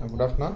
Good afternoon.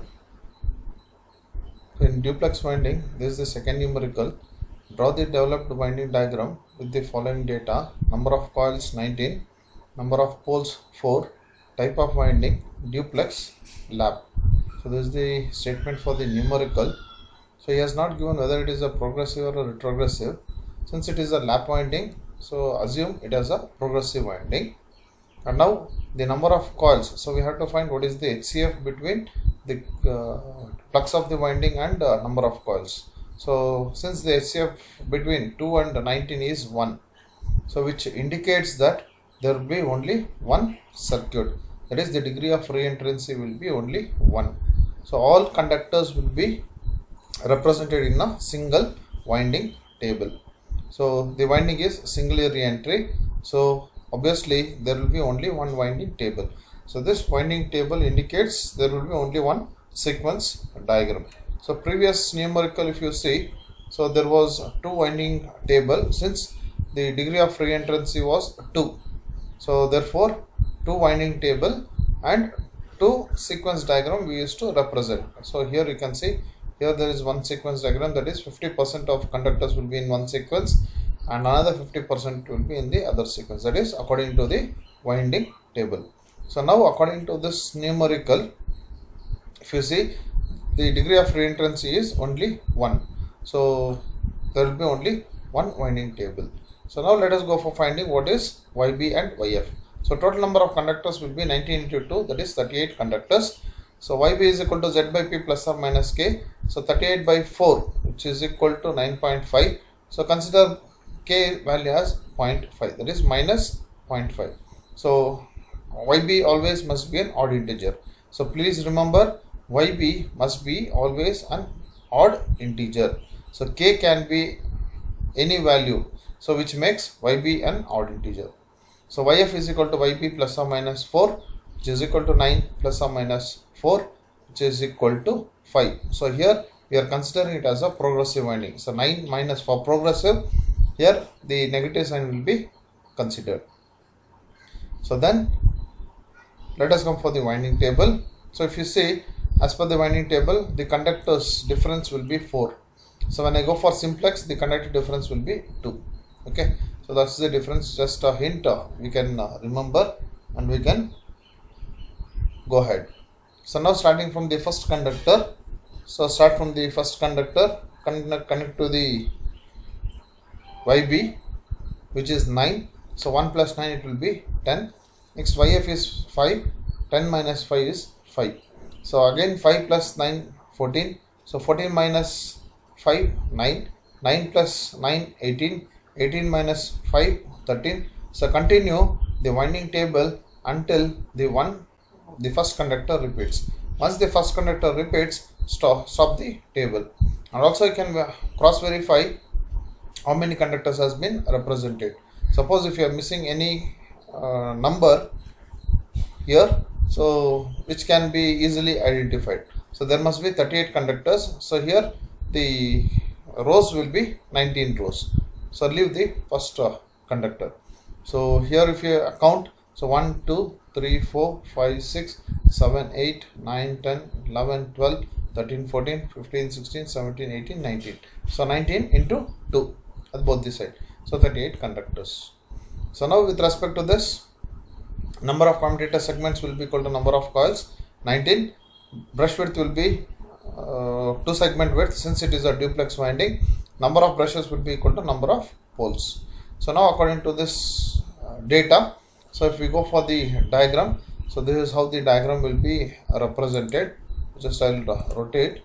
So in duplex winding, this is the second numerical. Draw the developed winding diagram with the following data: number of coils 19, number of poles 4, type of winding duplex, lap. So this is the statement for the numerical. So he has not given whether it is a progressive or a retrogressive. Since it is a lap winding, so assume it as a progressive winding. And now the number of coils, so we have to find what is the HCF between the flux of the winding and number of coils. So since the HCF between 2 and 19 is 1, so which indicates that there will be only one circuit, that is the degree of reentrancy will be only 1. So all conductors will be represented in a single winding table. So the winding is singular reentry, so obviously there will be only one winding table. So this winding table indicates there will be only one sequence diagram. So previous numerical, if you see, so there was two winding table. Since the degree of reentrancy was 2, so therefore two winding table and two sequence diagram we used to represent. So here you can see, here there is one sequence diagram, that is 50% of conductors will be in one sequence and another 50% will be in the other sequence, that is according to the winding table. So now according to this numerical, if you see, the degree of reentrancy is only 1, so there will be only one winding table. So now let us go for finding what is YB and YF. So total number of conductors will be 19 into 2, that is 38 conductors. So YB is equal to Z by P plus or minus K. So 38 by 4, which is equal to 9.5. So consider K value as 0.5, that is minus 0.5. So YB always must be an odd integer. So please remember, YB must be always an odd integer. So K can be any value, so which makes YB an odd integer. So YF is equal to YB plus or minus 4, which is equal to 9 plus or minus 4, which is equal to 5. So here we are considering it as a progressive winding. So 9 minus for progressive, here the negative sign will be considered. So then let us come for the winding table. So if you see, as per the winding table, the conductors difference will be 4. So when I go for simplex, the conductor difference will be 2. Okay, so that's the difference. Just a hint we can remember and we can go ahead. So now starting from the first conductor, so start from the first conductor, connect to the YB, which is 9. So 1 plus 9, it will be 10. Next YF is 5, 10 minus 5 is 5. So again 5 plus 9, 14. So 14 minus 5, 9. 9 plus 9, 18. 18 minus 5, 13. So continue the winding table until the first conductor repeats. Once the first conductor repeats, stop the table. And also you can cross verify how many conductors has been represented. Suppose if you are missing any number here, so which can be easily identified. So there must be 38 conductors. So here the rows will be 19 rows. So leave the first conductor. So here if you count, so 1, 2, 3, 4, 5, 6, 7, 8, 9, 10, 11, 12, 13, 14, 15, 16, 17, 18, 19. So 19 into 2 at both the side. So 38 conductors. So now with respect to this, number of commutator segments will be equal to number of coils 19. Brush width will be 2 segment width, since it is a duplex winding. Number of brushes will be equal to number of poles. So now according to this data, so if we go for the diagram, so this is how the diagram will be represented. Just I will rotate.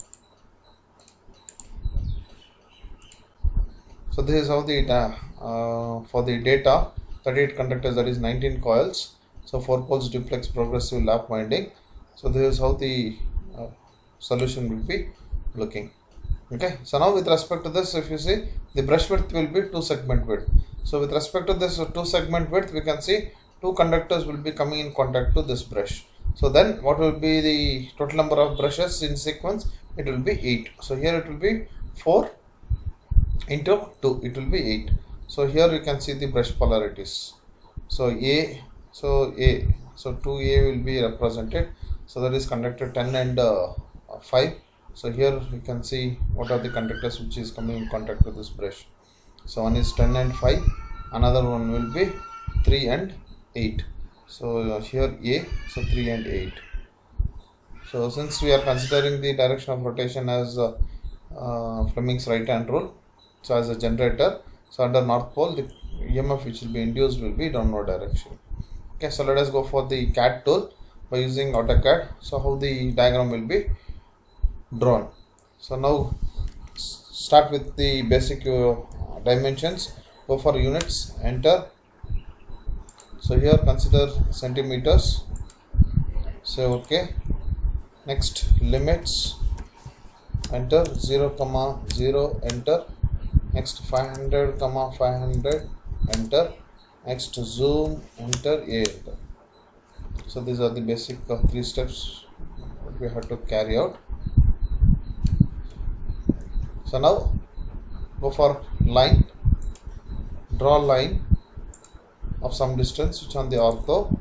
So this is how the for the data, 38 conductors, that is 19 coils. So 4 poles duplex progressive lap winding. So this is how the solution will be looking. Okay, so now with respect to this, if you see, the brush width will be 2 segment width. So with respect to this 2 segment width, we can see 2 conductors will be coming in contact to this brush. So then what will be the total number of brushes in sequence? It will be 8. So here it will be 4 into 2, it will be 8. So here you can see the brush polarities. So A, so 2A will be represented. so that is conductor 10 and 5. So here you can see what are the conductors which is coming in contact with this brush. So one is 10 and 5, another one will be 3 and 8. So here A, so 3 and 8. So since we are considering the direction of rotation as Fleming's right hand rule, so as a generator, so under north pole the EMF which will be induced will be downward direction. Okay, so let us go for the CAD tool by using AutoCAD. So how the diagram will be drawn. So now start with the basic dimensions. Go for units, enter. So here consider centimeters. Say okay. Next limits, enter. 0, 0, enter. Next 500, 500, enter. Next zoom, enter, A, enter. So these are the basic 3 steps that we have to carry out. So now go for line, draw a line of some distance which on the ortho.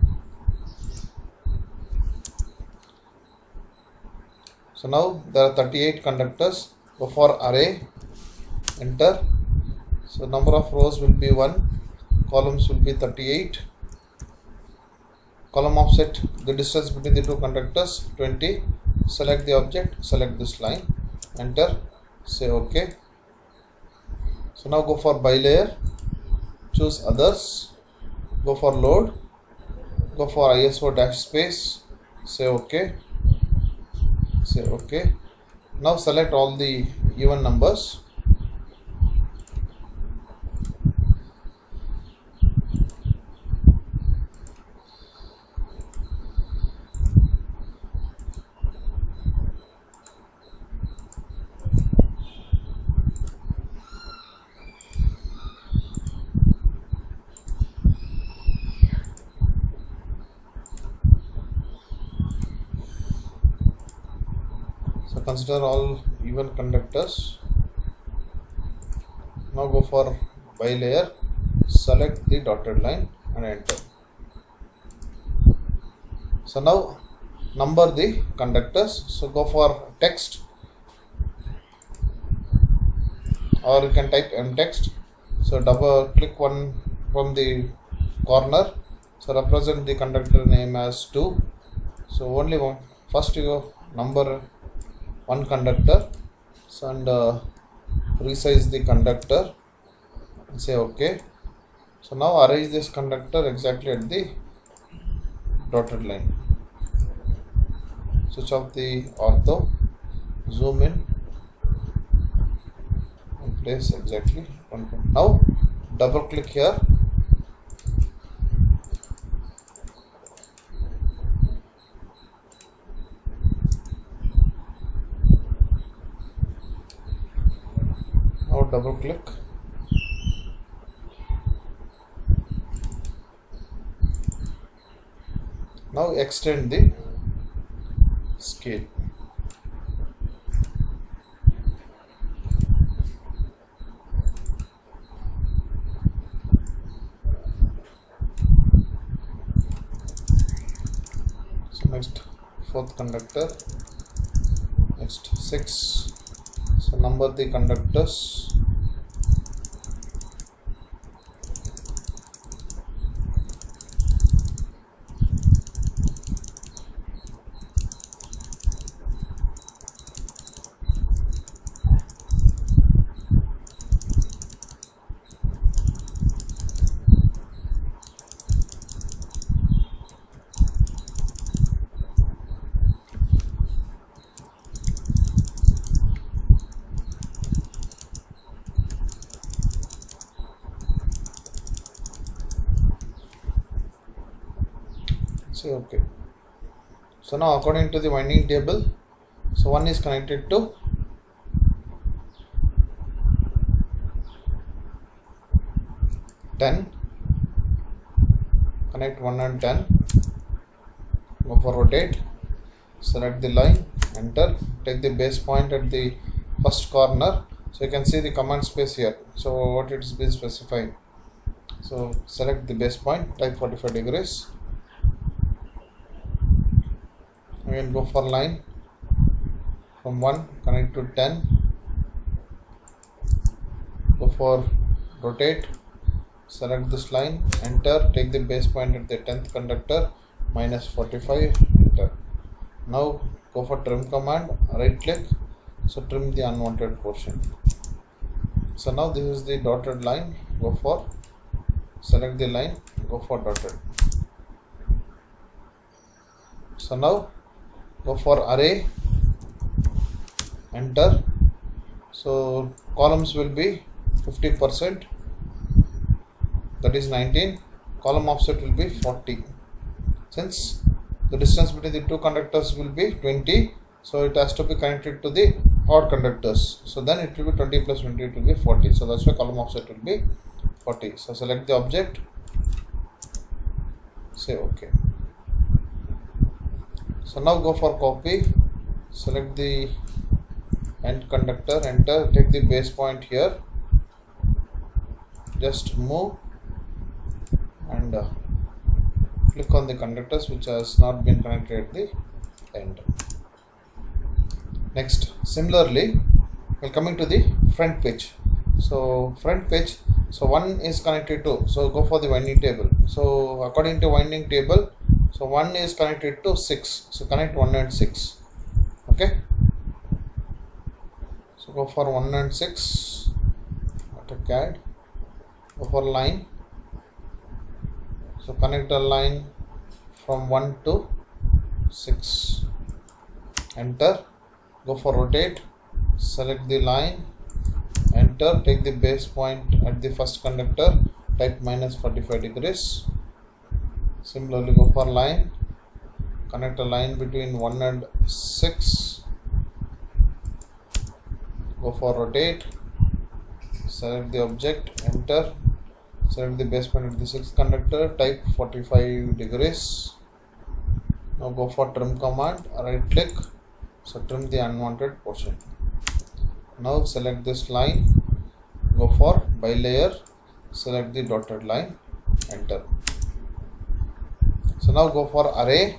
So now there are 38 conductors. Go for array, enter. So number of rows will be 1, columns will be 38. Column offset, the distance between the two conductors 20. Select the object, select this line, enter, say OK. So now go for bilayer, choose others, go for load, go for ISO dash space, say OK, say OK. Now select all the even numbers. So consider all even conductors. Now go for bilayer, select the dotted line and enter. So now number the conductors. So go for text, or you can type mtext. So double click one from the corner. So represent the conductor name as 2. So only one. First you go number one conductor, so and resize the conductor and say OK. So now arrange this conductor exactly at the dotted line. Switch off the ortho, zoom in and place exactly one. Now double click here. Now double click. Now extend the scale. So next 4th conductor, next 6. So number the conductors. Say OK. So now according to the winding table, so one is connected to ten. Connect 1 and 10. Go for rotate. Select the line. Enter. Take the base point at the first corner. So you can see the command space here. So what it is being specified. So select the base point. Type 45 degrees. again go for line from 1 connect to 10, go for rotate, select this line, enter, take the base point at the 10th conductor, minus 45, enter. Now go for trim command, right click, so trim the unwanted portion. So now this is the dotted line, go for select the line, go for dotted. So now go for array, enter. So columns will be 50%, that is 19, column offset will be 40. Since the distance between the two conductors will be 20, so it has to be connected to the odd conductors, so then it will be 20 plus 20, it will be 40, so that's why column offset will be 40. So select the object, say OK. So now go for copy, select the end conductor, enter, take the base point here, just move and click on the conductors which has not been connected at the end. Next, similarly, we are coming to the front pitch. So front pitch, so 1 is connected to, so go for the winding table. So according to winding table, so 1 is connected to 6, so connect 1 and 6. Okay, so go for 1 and 6, AutoCAD, go for line, so connect a line from 1 to 6, enter, go for rotate, select the line, enter, take the base point at the first conductor, type minus 45 degrees. Similarly go for line, connect a line between 1 and 6, go for rotate, select the object, enter, select the base point at the 6th conductor, type 45 degrees. Now go for trim command, right click, so trim the unwanted portion. Now select this line, go for bilayer, select the dotted line, enter. So now go for array,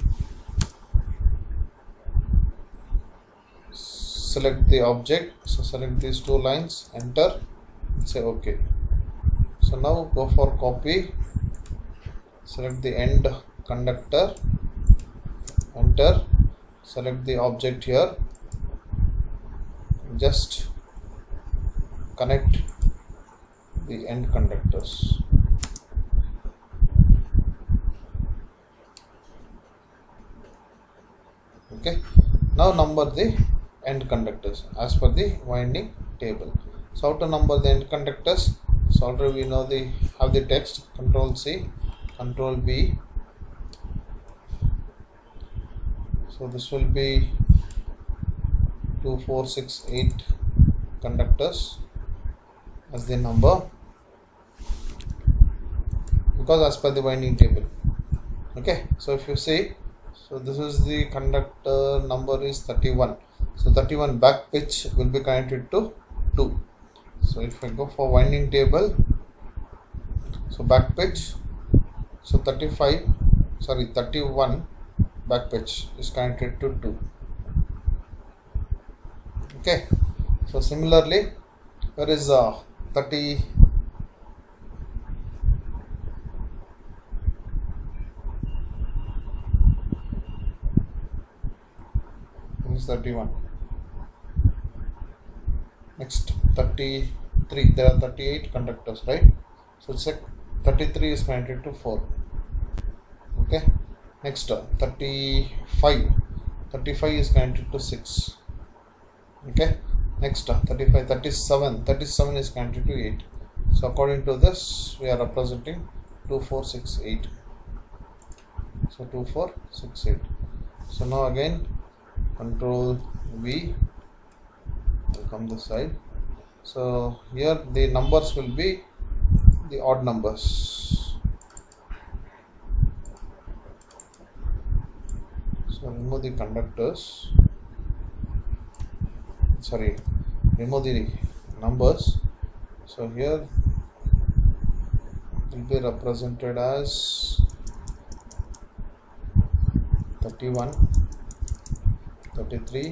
select the object, so select these two lines, enter, say OK. So now go for copy, select the end conductor, enter, select the object here, just connect the end conductors. Okay, now number the end conductors as per the winding table. So how to number the end conductors? So already we know the have the text, Control C, Control V. So this will be 2, 4, 6, 8 conductors as the number, because as per the winding table. Okay, so if you see, so this is the conductor number is 31. So 31 back pitch will be connected to 2. So if I go for winding table, so back pitch, so 31 back pitch is connected to 2. Okay, so similarly, there is 30. This is 31. Next 33. There are 38 conductors, right? So check 33 is connected to 4. Okay. Next 35. 35 is connected to 6. Okay. Next 35. 37. 37 is connected to 8. So according to this, we are representing 2, 4, 6, 8. So 2, 4, 6, 8. So now again, Control V, will come this side. So here the numbers will be the odd numbers. So remove the conductors, sorry, remove the numbers. So here will be represented as 31, 33,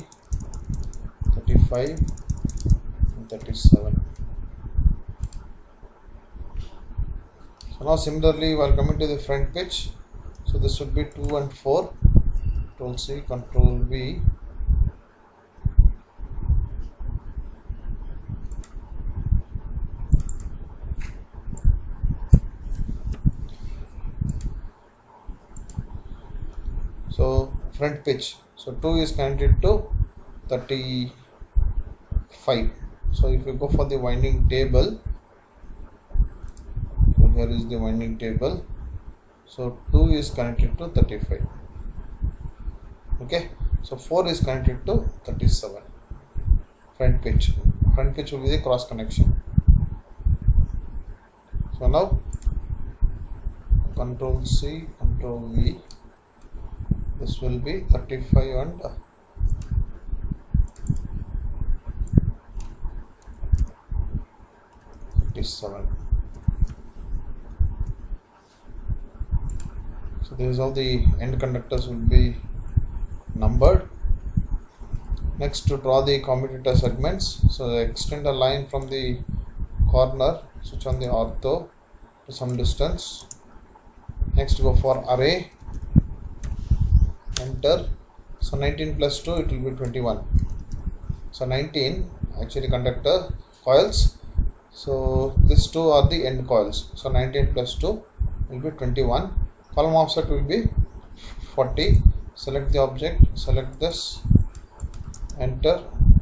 35 and 37. So now similarly while coming to the front pitch, so this would be 2 and 4, Control C, Control V. So front pitch, so 2 is connected to 35. So if you go for the winding table, so here is the winding table, so 2 is connected to 35. Okay, so 4 is connected to 37. Front pitch will be the cross connection. So now Control C, Control V, this will be 35 and 37. So this is how the end conductors will be numbered. Next, to draw the commutator segments, so extend a line from the corner, switch on the ortho to some distance. Next, go for array, enter. So 19 plus 2, it will be 21. So 19 actually conductor coils, so these two are the end coils. So 19 plus 2 will be 21. Column offset will be 40. Select the object, select this, enter.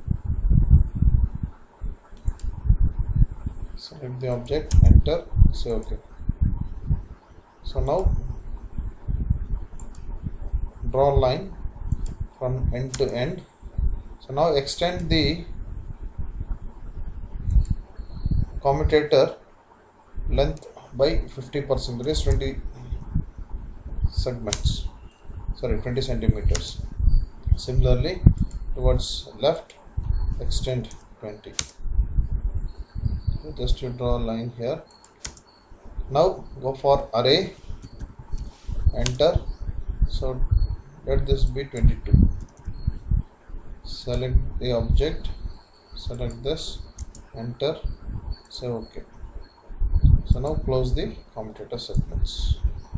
Select the object, enter, say OK. So now draw a line from end to end. So now extend the commutator length by 50%, that is 20 segments, sorry 20 centimeters. Similarly towards left, extend 20. So just to draw a line here. Now go for array, enter. So let this be 22. Select the object, select this, enter, say OK. So now close the commutator segments.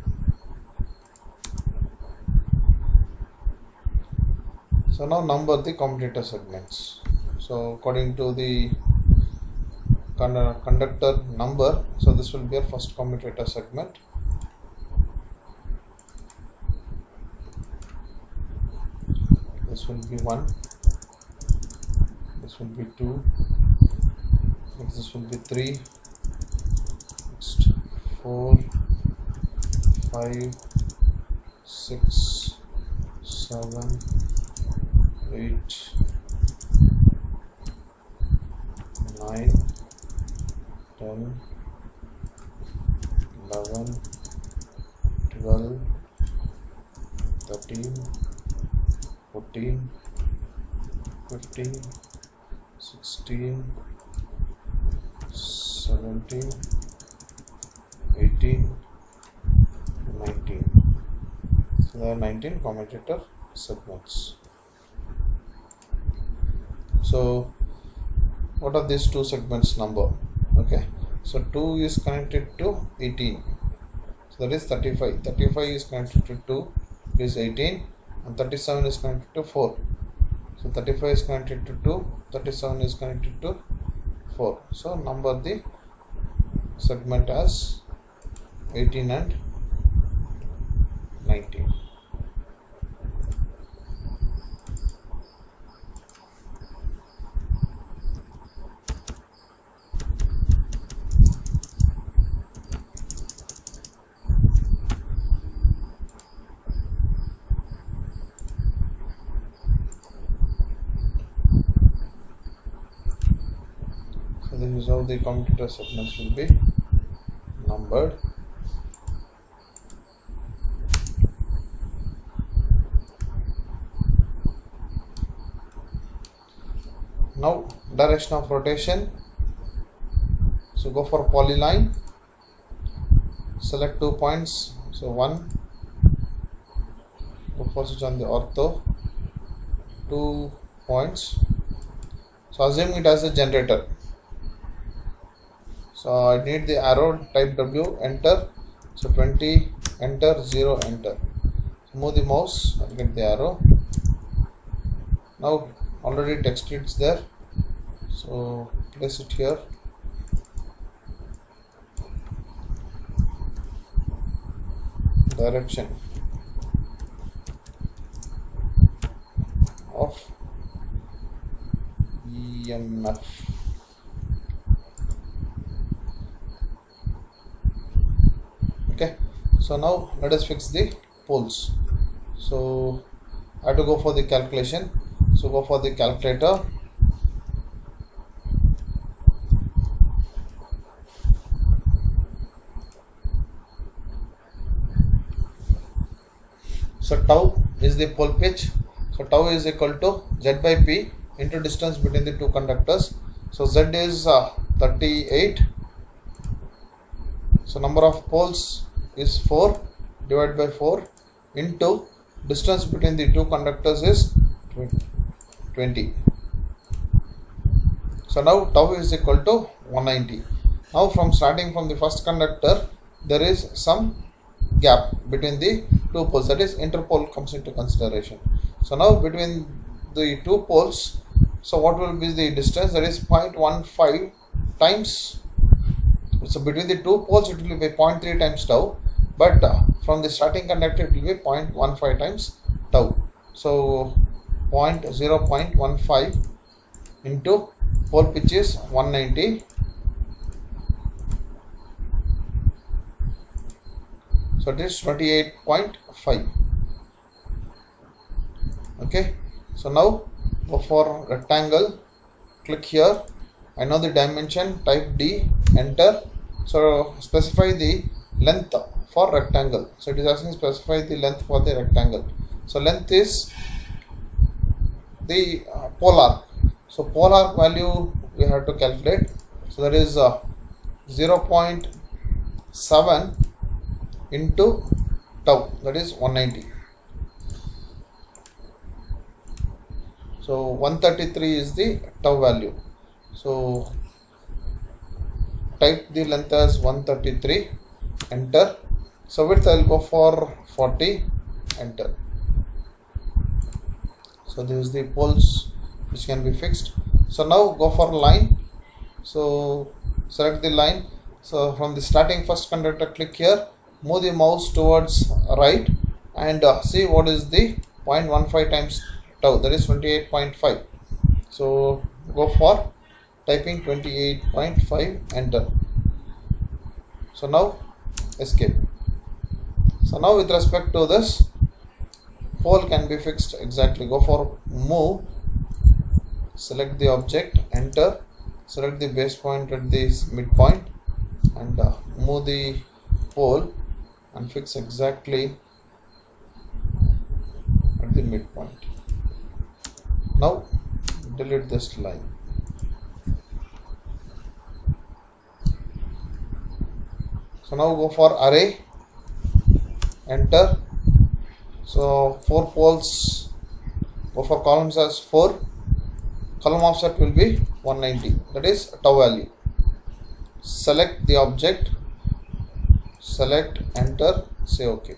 So now number the commutator segments. So according to the conductor number, so this will be our first commutator segment. This will be 1, this will be 2, next this will be 3, next 4, 5, 6, 7, 8, 9, 10, 11, 12, 13, 14, 15, 16, 17, 18, 19. So there are 19 commutator segments. So what are these two segments number? Okay, so 2 is connected to 18, so that is 35. 35 is connected to 2, it is 18, and 37 is connected to 4. So 35 is connected to 2, 37 is connected to 4. So number the segment as 18 and 19. So this is how the commutator segments will be numbered. Now direction of rotation, so go for polyline, select 2 points, so 1, go for switch on the ortho, 2 points. So assume it as a generator. So I need the arrow, type W, enter. So 20, enter, 0, enter. So move the mouse, I'll get the arrow. Now already text is there, so place it here. Direction of EMF. Okay, so now let us fix the poles. So I have to go for the calculation. So go for the calculator. So tau is the pole pitch. So tau is equal to Z by P into distance between the two conductors. So Z is 38. So number of poles is 4 divided by 4 into distance between the two conductors is 20. So now tau is equal to 190. Now starting from the first conductor, there is some gap between the two poles, that is interpole comes into consideration. So now between the two poles, so what will be the distance? That is 0.15 times. So between the two poles it will be 0.3 times tau, but from the starting conductor it will be 0.15 times tau. So 0.15 into pole pitch is 190. So it is 28.5. Okay, so now go for rectangle, click here. I know the dimension, type D, enter. So specify the length for rectangle. So it is asking specify the length for the rectangle. So length is the pole arc. So pole arc value we have to calculate. So that is 0.7 into tau, that is 190. So 133 is the tau value. So type the length as 133, enter. So width I will go for 40, enter. So this is the poles which can be fixed. So now go for line. So select the line. So from the starting first conductor, click here, move the mouse towards right and see what is the 0.15 times tau, that is 28.5. So go for typing 28.5, enter. So now escape. So now with respect to this pole can be fixed exactly. Go for move, select the object, enter, select the base point at this midpoint and move the pole and fix exactly at the midpoint. Now delete this line. So now go for array, enter. So 4 poles, go for columns as 4, column offset will be 190, that is tau value. Select the object, select, enter, say OK.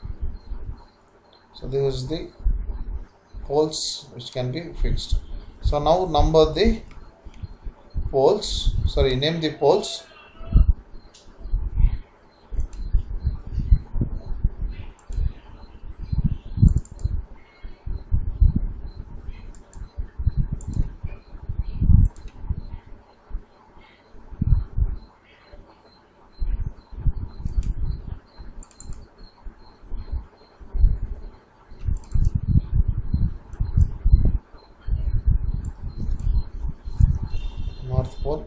So this is the poles which can be fixed. So now number the poles, name the poles. North pole,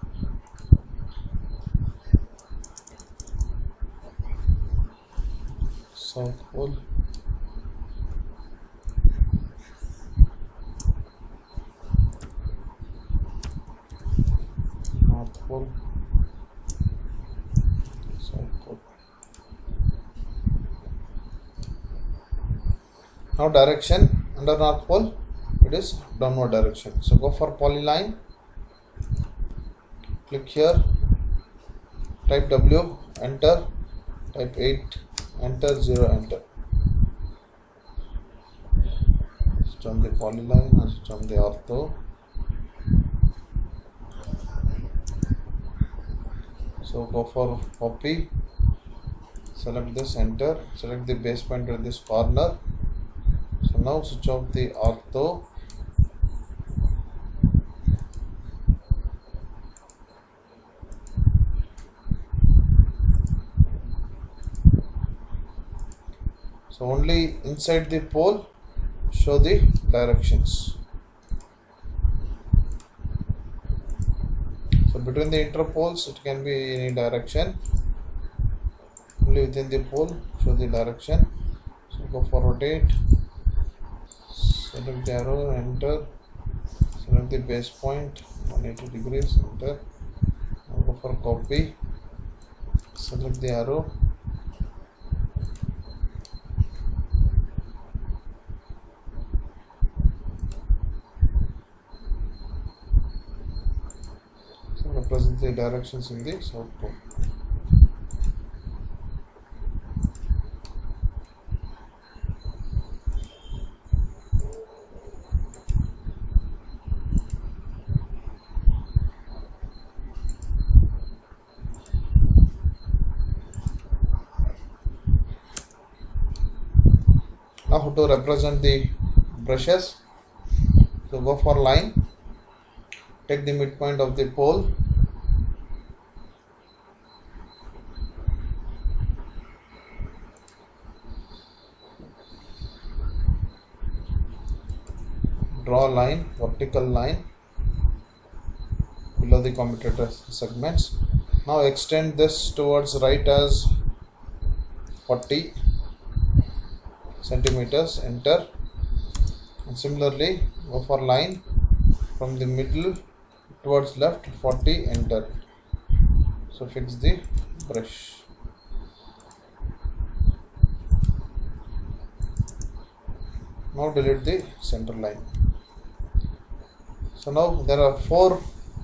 south pole, north pole, south pole. Now direction under north pole, it is downward direction. So go for polyline, click here, type W, enter, type 8, enter, 0, enter. Switch on the polyline and switch on the ortho. So go for copy, select this, enter, select the base pointer at this corner. So now switch off the ortho. So only inside the pole show the directions. So between the interpoles it can be any direction. Only within the pole show the direction. So go for rotate, select the arrow, enter, select the base point 180 degrees, enter. Now go for copy, select the arrow, so represent the directions in the south pole. Now to represent the brushes, so go for line, take the midpoint of the pole, draw a line, vertical line below the commutator segments. Now extend this towards right as 40 centimeters, enter, and similarly go for line from the middle towards left 40, enter. So fix the brush. Now delete the center line. So now there are 4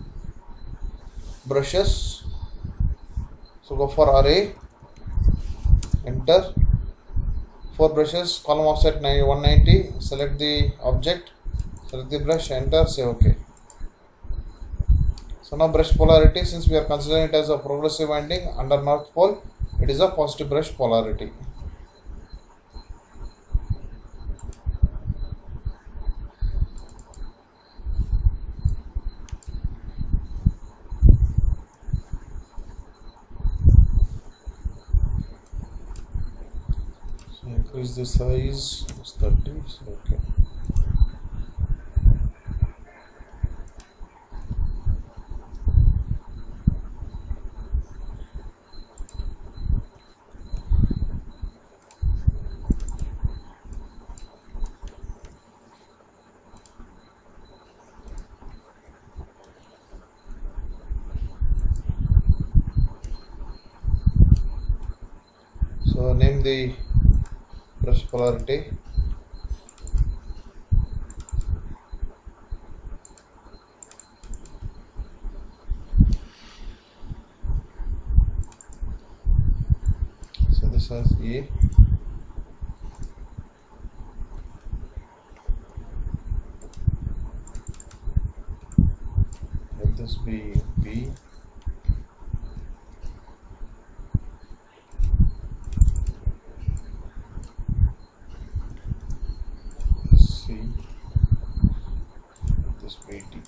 brushes. So go for array, enter. 4 brushes, column offset 190, select the object, select the brush, enter, say OK. So now brush polarity, since we are considering it as a progressive winding under north pole, it is a positive brush polarity. So increase the size, it's 30, so OK. So name the brush polarity. So this has A. Let this be B. This way D.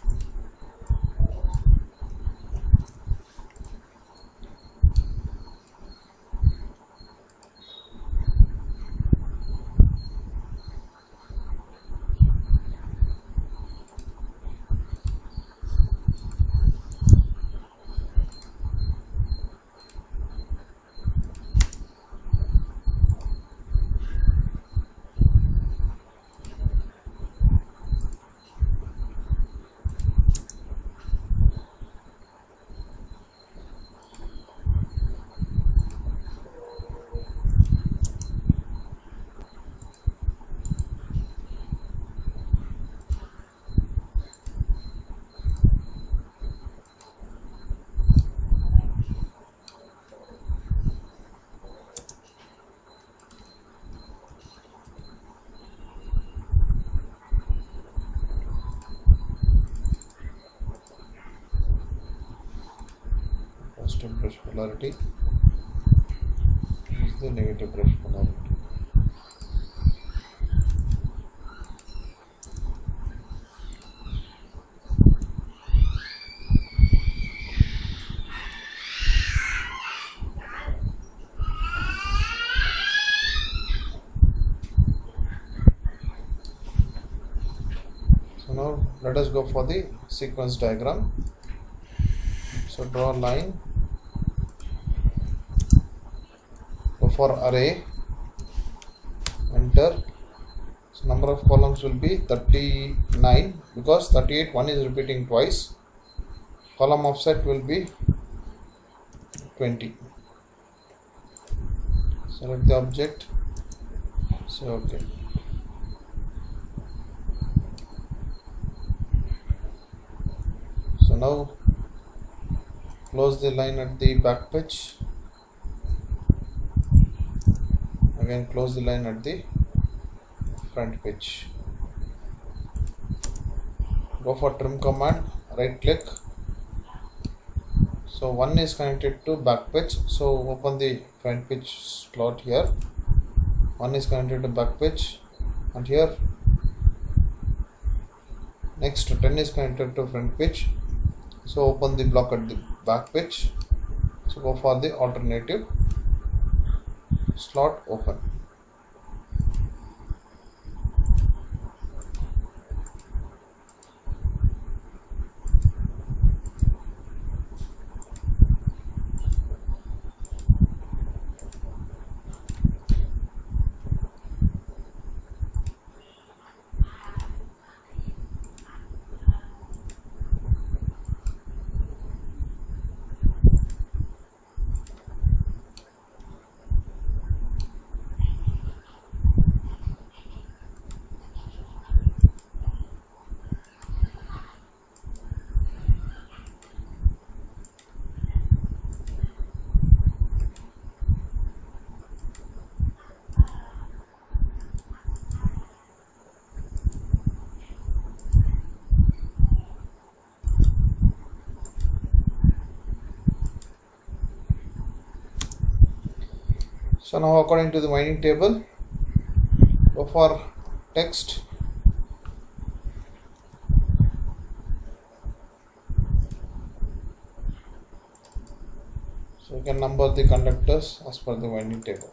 positive brush polarity, this is the negative brush polarity. So now let us go for the sequence diagram. So draw a line, go for array, enter. So number of columns will be 39 because 38 one is repeating twice. Column offset will be 20. Select the object, say OK. So now close the line at the back pitch, again close the line at the front pitch. Go for trim command, right click. So one is connected to back pitch, so open the front pitch slot here. One is connected to back pitch, and here next 10 is connected to front pitch, so open the block at the back pitch. So go for the alternative slot, open. So now according to the winding table, go for text, so you can number the conductors as per the winding table.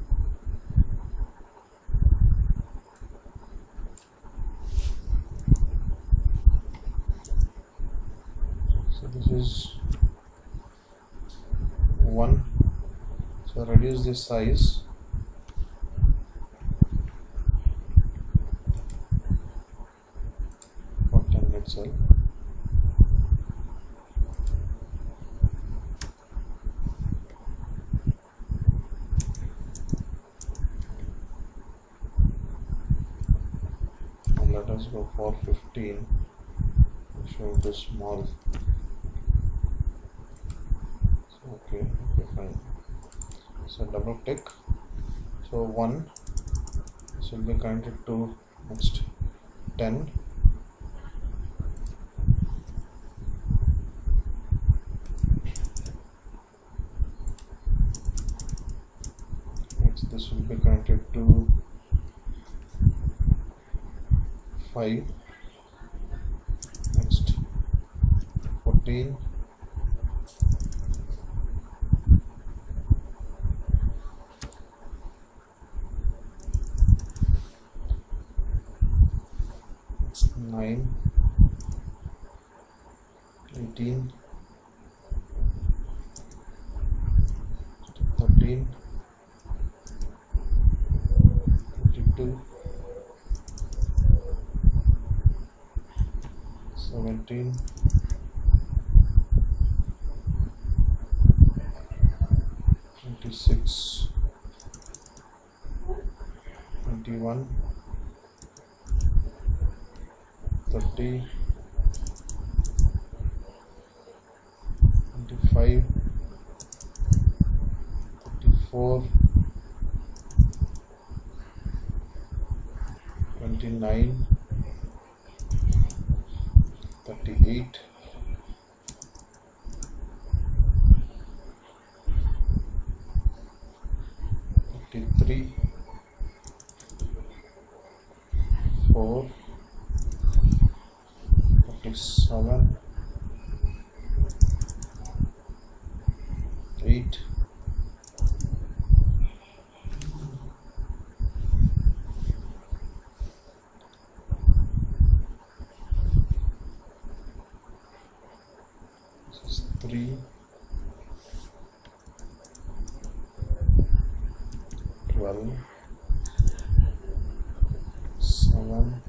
So this is 1. So reduce this size, for 10 itself. And let us go for 15. Show it is small. So, okay, fine. So double click. So 1, this will be connected to next 10. Next this will be connected to 5. Next 14. 9, 18, 13, 22, 17, 26, 21, 30, 25, 34, 29, 38, 37, 8, 3, 12, 7,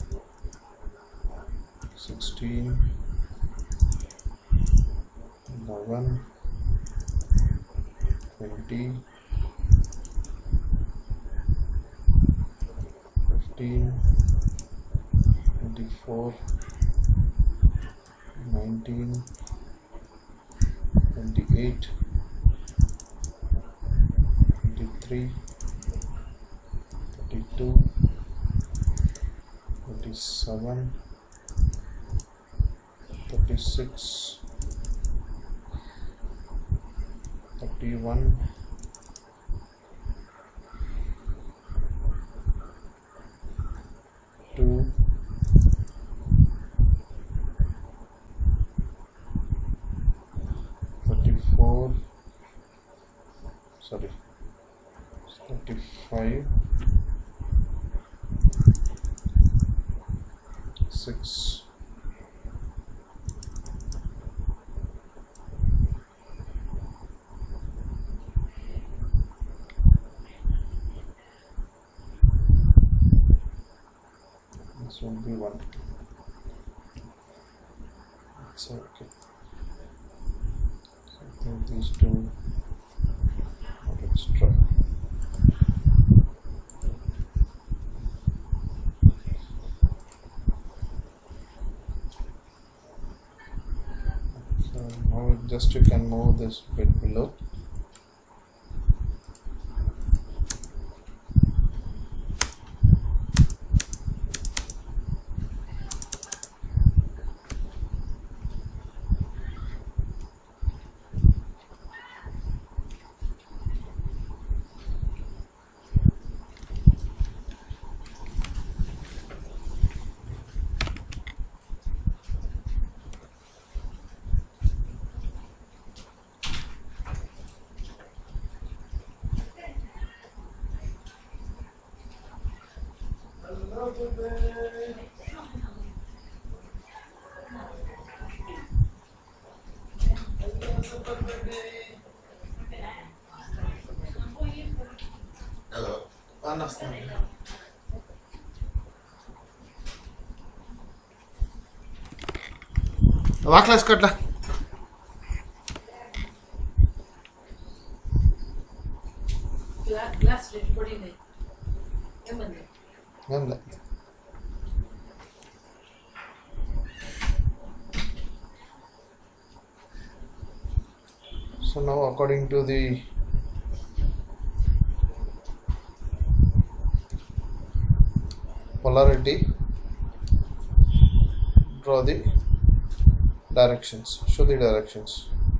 16, 11, 20, 15, 24, 19, 28, 23, 32, 37, 36, 31, 2, 34, 35, 6, this will be 1. It's okay. So I think these two are extra. So now just you can move this bit below. వాక్లాస్ కట్లా glass పొడినాయి ఏమంది ఏం లే So now according to the polarity, draw the directions, show the directions.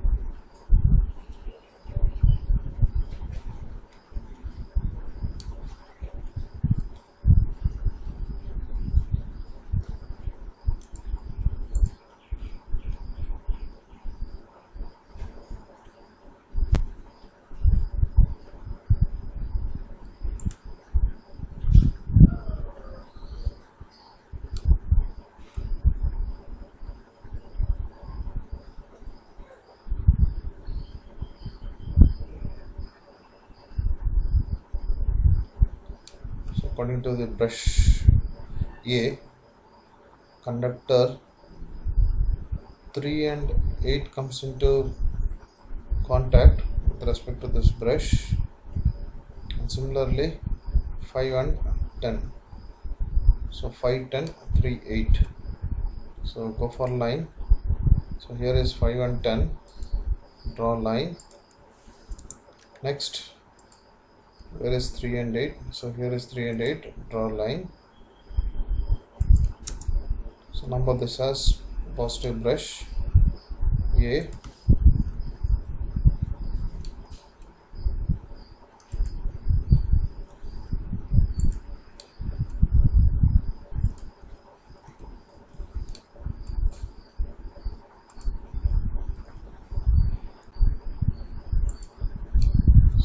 According to the brush A, conductor 3 and 8 comes into contact with respect to this brush, and similarly 5 and 10. So 5, 10, 3, 8. So go for line. So here is 5 and 10. Draw line. Next, where is 3 and 8? So here is 3 and 8. Draw line. So number this as positive brush A.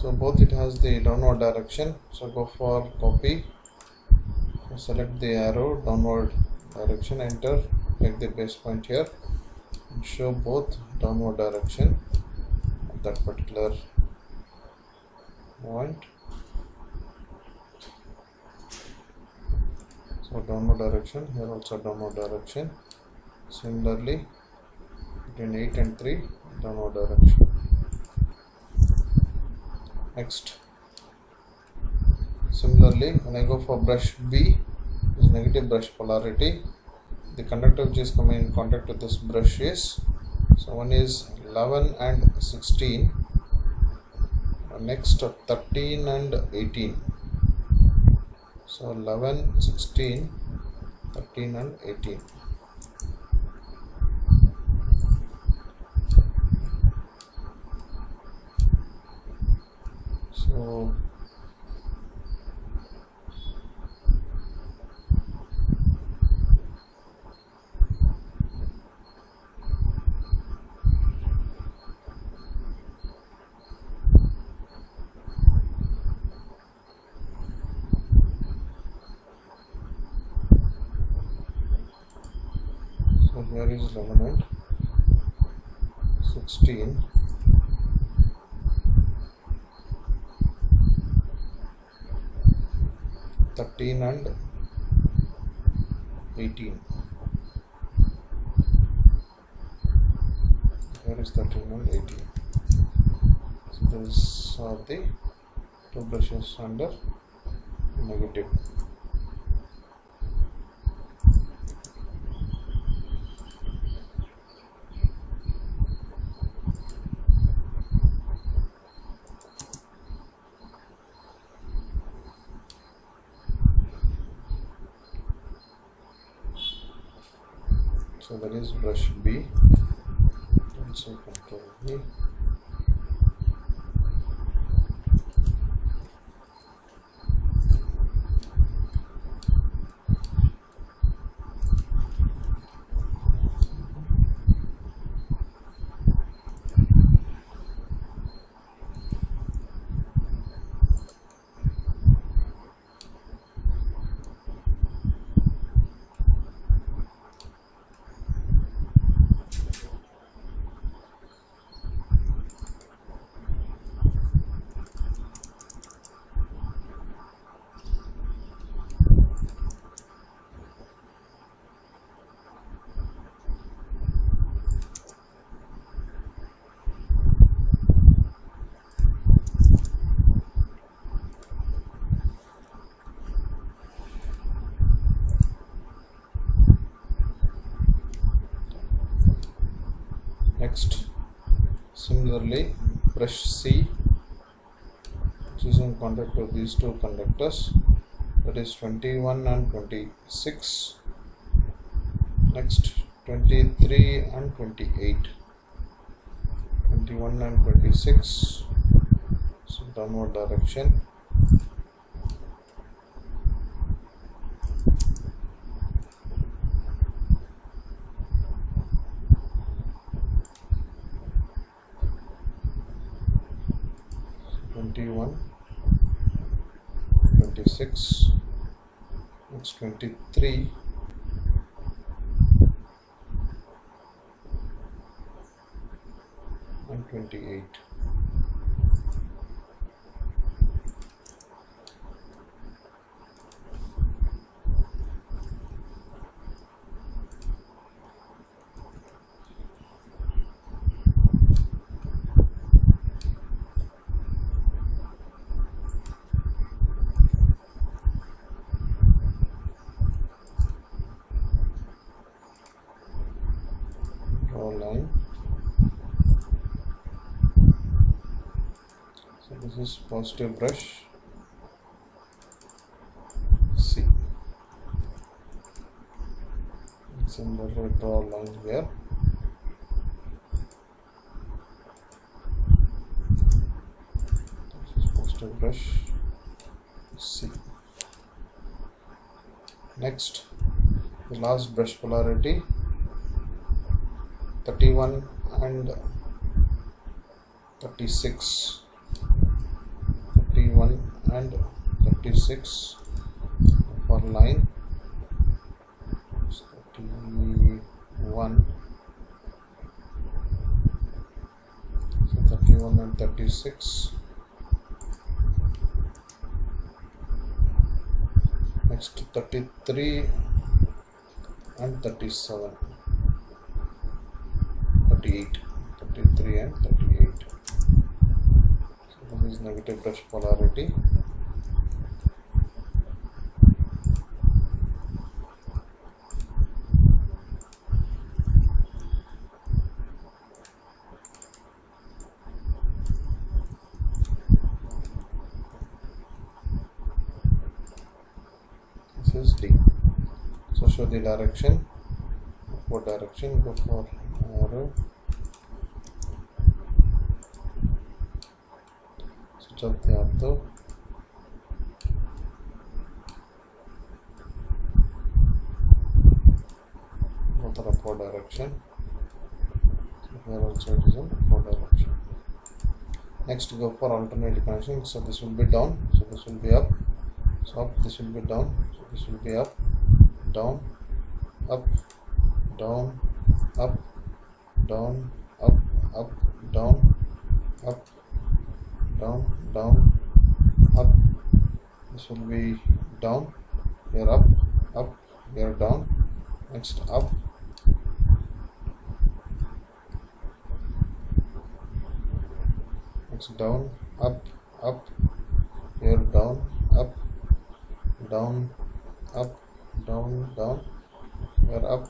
So both it has the downward direction, so go for copy, select the arrow downward direction, enter, take the base point here and show both downward direction of that particular point. So downward direction, here also downward direction. Similarly between 8 and 3 downward direction. Next, similarly when I go for brush B, is negative brush polarity, the conductor which is coming in contact with this brush is, so one is 11 and 16, next 13 and 18. So 11, 16, 13 and 18. So here is 11 and 16. And 18. Here is 13 and 18. So these are the two brushes under negative. So that is brush B. Also control B. Next, similarly brush C, which is in contact with these two conductors, that is 21 and 26. Next, 23 and 28. 21 and 26, so downward direction. Twenty-one, 26, next 23, and 28. Draw a line. So this is positive brush C. Similarly, draw a line here. This is positive brush C. Next, the last brush polarity, 31 and 36. and 36 for line 31. So 31 and 36. Next 33 and 37, 38, 33 and 38. So this is negative brush polarity. This is D. So show the direction. What direction? Go for arrow. Switch off the ortho. Both are upward direction. So here also it is in upward direction. Next go for alternate connection. So this will be down. So this will be up. So up, this will be down. So this will be up, down, up, down, up, down, up, up, down, up, down, down, up. This will be down. Here up, up, here down. Next up. Next down, up, up, here down, up, down, up, down, down, here up,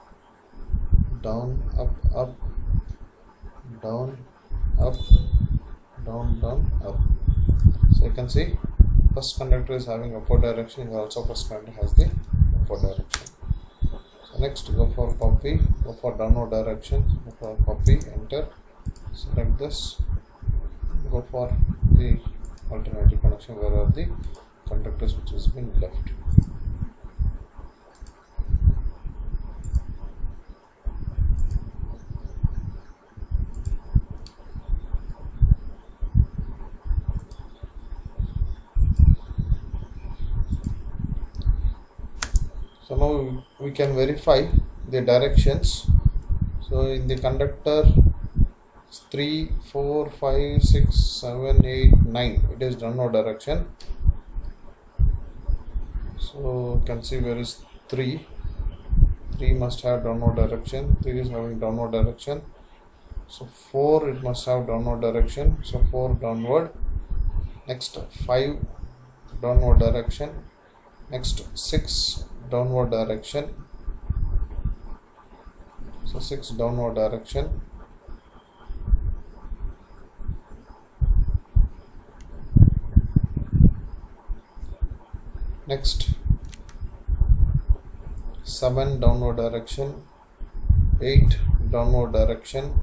down, up, up, down, up, down, down, up. So you can see first conductor is having upward direction, here also first conductor has the upward direction. So next go for copy, go for downward direction, go for copy, enter, select this, go for the alternative connection where are the conductors which has been left. So now we can verify the directions. So in the conductor 3, 4, 5, 6, 7, 8, 9 it is downward direction. So you can see where is 3 must have downward direction, 3 is having downward direction. So 4 it must have downward direction, so 4 downward. Next 5 downward direction. Next 6 downward direction, so 6 downward direction. Next 7 downward direction, 8 downward direction,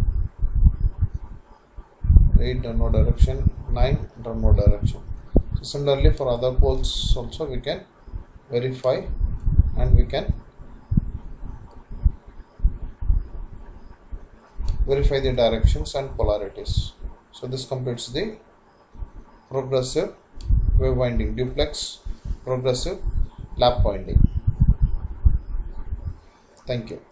8 downward direction, 9 downward direction. So similarly for other poles also we can verify and we can verify the directions and polarities. So this completes the progressive wave winding, duplex progressive lap winding. Thank you.